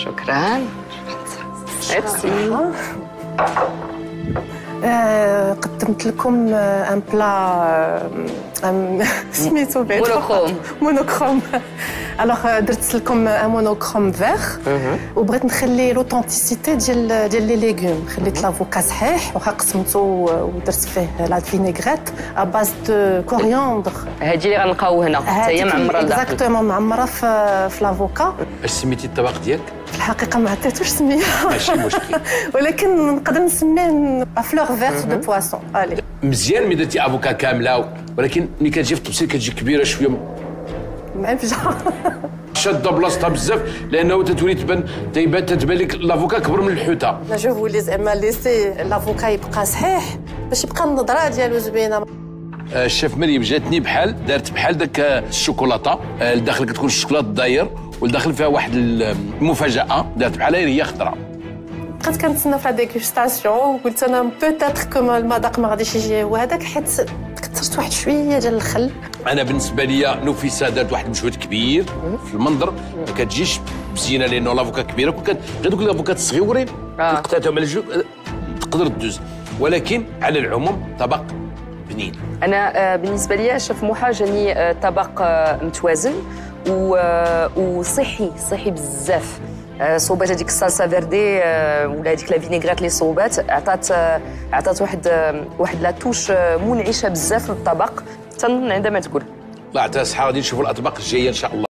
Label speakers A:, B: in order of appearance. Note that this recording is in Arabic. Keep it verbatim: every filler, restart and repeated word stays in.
A: شكرا. ميرسي.
B: آه قدمت لكم ان بلا سميتو بعدا
A: مونوكروم.
B: مونوكروم. الوغ درت لكم ان مونوكروم فيغ وبغيت نخلي لوثنتيسيتي ديال ديال لي ليغوم. خليت لافوكا صحيح وخا قسمته ودرت فيه لا فينيغريت ا باز دو كورياندر.
A: هادي اللي غنلقاو هنا حتى هي معمره لداخل.
B: اكزاكتومون معمره في في لافوكا.
C: اش سميتي الطبق ديالك؟
B: في الحقيقه ما عطيتوش سميه
C: ماشي مشكل،
B: ولكن نقدر نسميه فلور فيرت دو بواسون. الي
C: مزيان ملي درتي افوكا كامله، ولكن ملي كتجي في التبسيل كتجي كبيره شويه
B: معفجه.
C: شاده بلاصتها بزاف لانه تتولي تبان تيبان تتبان لك لافوكا كبر من الحوته.
B: لا جو فولي زعما ليسي لافوكا يبقى صحيح باش يبقى النظره ديالو زوينه.
C: الشيف مريم جاتني بحال دارت بحال داك الشوكولاته، لداخل كتكون الشوكولاط داير والداخل فيها واحد المفاجاه، دارت بحال هي خضراء.
B: بقيت كنتسنى في لا ديغوستاسيون وقلت انا بوتيتر كوم المذاق ما غاديش يجي هو هذاك، حيت كثرت واحد شويه ديال الخل.
C: انا بالنسبه لي نفيسه دارت واحد المجهود كبير في المنظر، ما كتجيش مزيانه لانه لافوكا كبيره. كون كان غير دوك الافوكات الصغيورين قطعتهم على جوج تقدر تدوز، ولكن على العموم طبق بنين.
A: انا بالنسبه لي شيف موحى جاني طبق متوازن وصحي صحي بزاف. صوبات هذيك الصلصه فيردي ولا هذيك لا فينيغريت اللي صوبات عطات عطات واحد واحد لا توش منعشه بزاف للطبق. تنظن عندما تقول
C: الله يعطيها الصحه. غادي نشوفوا الاطباق الجايه ان شاء الله.